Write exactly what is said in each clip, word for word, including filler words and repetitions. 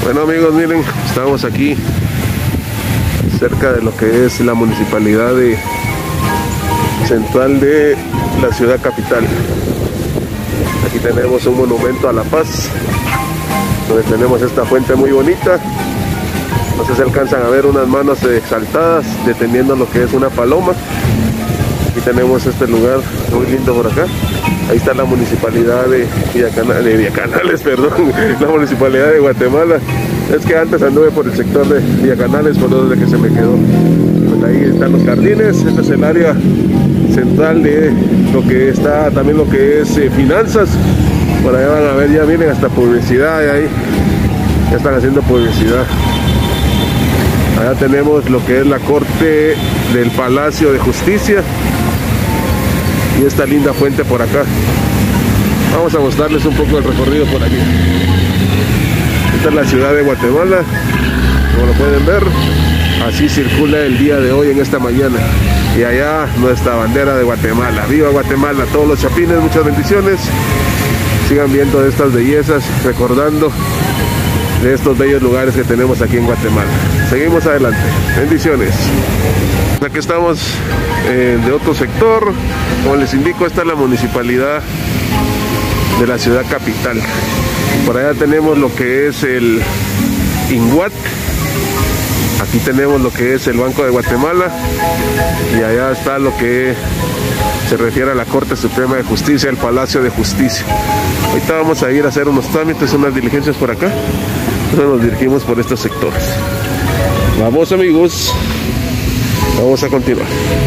Bueno amigos, miren, estamos aquí cerca de lo que es la municipalidad de central de la ciudad capital. Aquí tenemos un monumento a la paz, donde tenemos esta fuente muy bonita. No sé si alcanzan a ver unas manos exaltadas deteniendo lo que es una paloma. Aquí tenemos este lugar muy lindo por acá. Ahí está la municipalidad de Villacanales, de Villacanales, perdón, la municipalidad de Guatemala. Es que antes anduve por el sector de Villacanales, por donde que se me quedó. Pues ahí están los jardines. Este es el área central de lo que está, también lo que es eh, finanzas. Por allá van a ver, ya miren, hasta publicidad ahí. Ya están haciendo publicidad. Allá tenemos lo que es la corte del Palacio de Justicia. Y esta linda fuente por acá. Vamos a mostrarles un poco el recorrido por aquí. Esta es la ciudad de Guatemala, como lo pueden ver. Así circula el día de hoy en esta mañana. Y allá nuestra bandera de Guatemala. ¡Viva Guatemala! Todos los chapines, muchas bendiciones. Sigan viendo estas bellezas, recordando de estos bellos lugares que tenemos aquí en Guatemala. Seguimos adelante. Bendiciones. Aquí estamos eh, de otro sector. Como les indico, esta es la municipalidad de la ciudad capital. Por allá tenemos lo que es el INGUAT. Aquí tenemos lo que es el Banco de Guatemala. Y allá está lo que se refiere a la Corte Suprema de Justicia, el Palacio de Justicia. Ahorita vamos a ir a hacer unos trámites, unas diligencias por acá. Entonces nos dirigimos por estos sectores. Vamos amigos, vamos a continuar.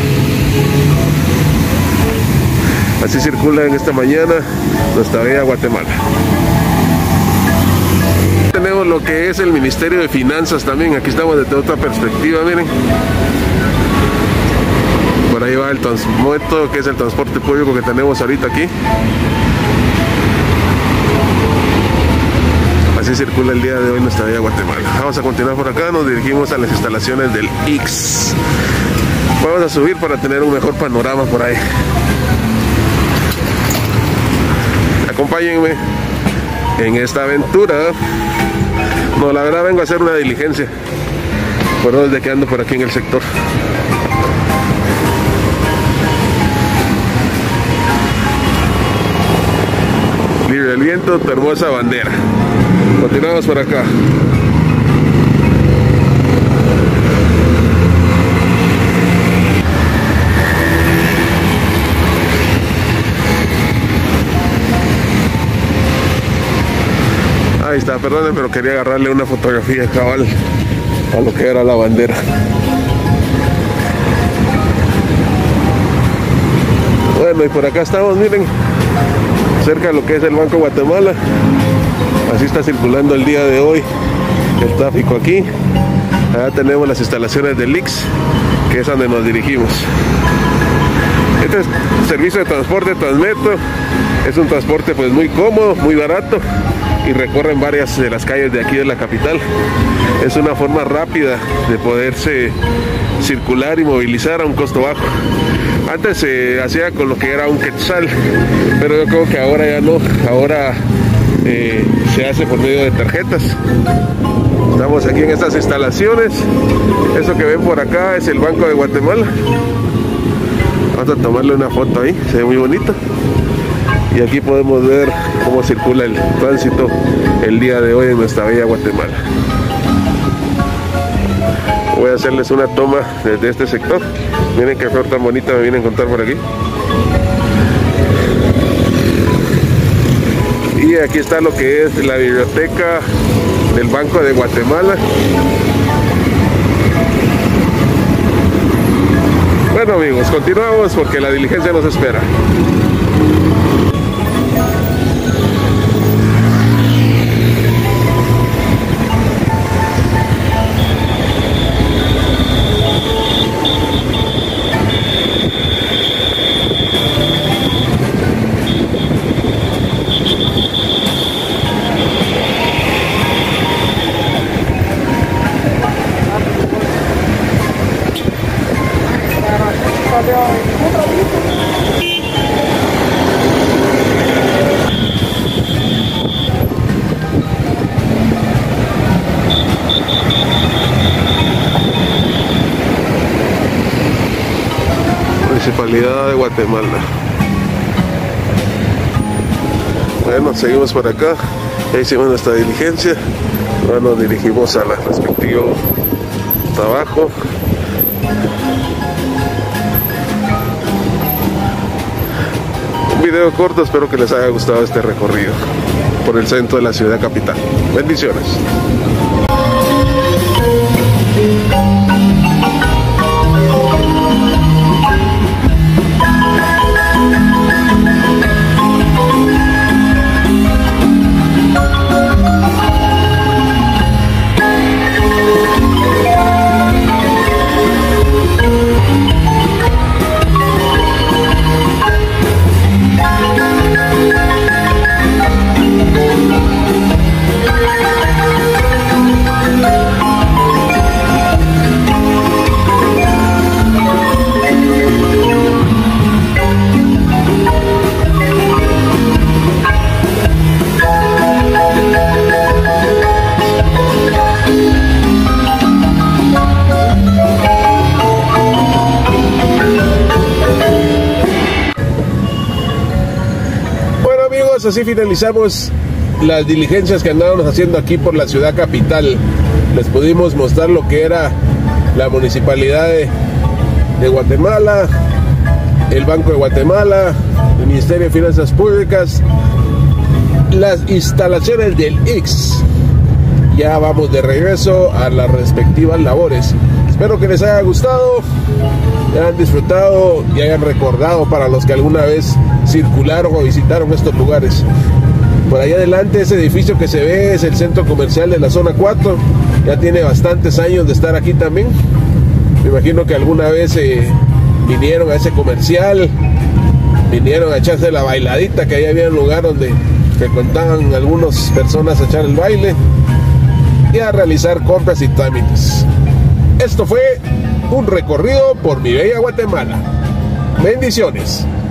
Así circula en esta mañana nuestra bella Guatemala. Tenemos lo que es el Ministerio de Finanzas también. Aquí estamos desde otra perspectiva, miren. Por ahí va el Transmoto, que es el transporte público que tenemos ahorita aquí. Así circula el día de hoy nuestra bella Guatemala. Vamos a continuar por acá, nos dirigimos a las instalaciones del I X. Vamos a subir para tener un mejor panorama por ahí. Acompáñenme en esta aventura. No, la verdad vengo a hacer una diligencia. Por desde que ando por aquí en el sector. Libre el viento, tu hermosa bandera. Continuamos por acá. Ahí está, perdonen, pero quería agarrarle una fotografía cabal a lo que era la bandera. Bueno, y por acá estamos, miren, cerca de lo que es el Banco de Guatemala. Así está circulando el día de hoy el tráfico aquí. Allá tenemos las instalaciones del I X, que es donde nos dirigimos. Este es servicio de transporte Transmetro. Es un transporte pues muy cómodo, muy barato, y recorren varias de las calles de aquí de la capital. Es una forma rápida de poderse circular y movilizar a un costo bajo. Antes se hacía con lo que era un quetzal, pero yo creo que ahora ya no. Ahora eh, se hace por medio de tarjetas. Estamos aquí en estas instalaciones. Eso que ven por acá es el Banco de Guatemala. Vamos a tomarle una foto ahí, se ve muy bonito. Y aquí podemos ver cómo circula el tránsito el día de hoy en nuestra bella Guatemala. Voy a hacerles una toma desde este sector. Miren qué flor tan bonita me viene a encontrar por aquí. Y aquí está lo que es la biblioteca del Banco de Guatemala. Bueno amigos, continuamos porque la diligencia nos espera. municipalidad de Guatemala. Bueno, seguimos por acá. Ya hicimos nuestra diligencia. Ahora nos dirigimos al respectivo trabajo. Un video corto, espero que les haya gustado este recorrido por el centro de la ciudad capital. Bendiciones. Así finalizamos las diligencias que andábamos haciendo aquí por la ciudad capital. Les pudimos mostrar lo que era la municipalidad de, de Guatemala, el Banco de Guatemala, el Ministerio de Finanzas Públicas, las instalaciones del I X S. Ya vamos de regreso a las respectivas labores. Espero que les haya gustado, hayan disfrutado y hayan recordado para los que alguna vez circularon o visitaron estos lugares. Por ahí adelante, ese edificio que se ve es el centro comercial de la zona cuatro. Ya tiene bastantes años de estar aquí también. Me imagino que alguna vez eh, vinieron a ese comercial, vinieron a echarse la bailadita, que ahí había un lugar donde frecuentaban algunas personas a echar el baile y a realizar compras y trámites. Esto fue un recorrido por mi bella Guatemala. Bendiciones.